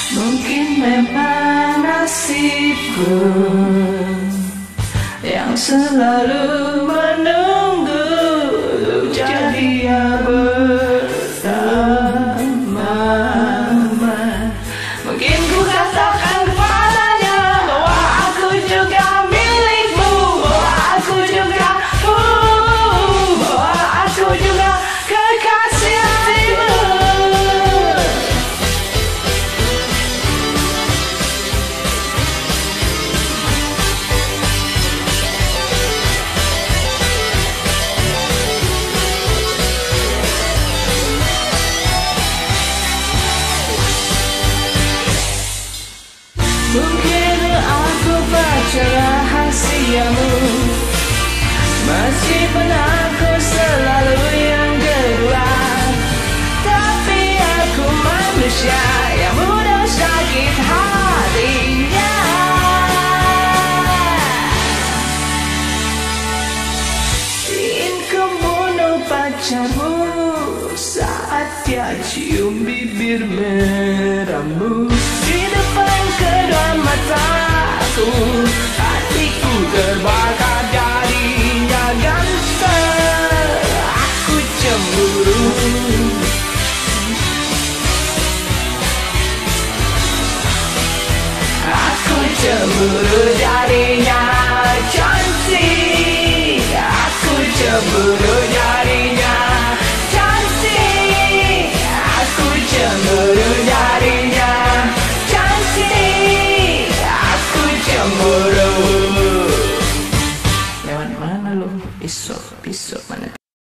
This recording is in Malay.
Mungkin memang nasibku yang selalu menunggu jadi yang bersama. Mungkin ku katakan kepadanya bahwa aku juga milikmu, bahwa aku juga bahwa aku juga kekasih hatimu. Mungkin aku baca rahasiamu, meskipun aku selalu yang kedua. Tapi aku manusia yang mudah sakit hatinya. Ingin ku bunuh pacarmu saat dia cium bibir merahmu di depan kedua mataku. Hatiku terbakar jadinya gangster. Aku cemburu. Aku cemburu jadinya cantik. Aku cemburu jadinya cantik. Aku cemburu jadinya cantik. Aku cemburu. Lewat mana lu? Pisau mana?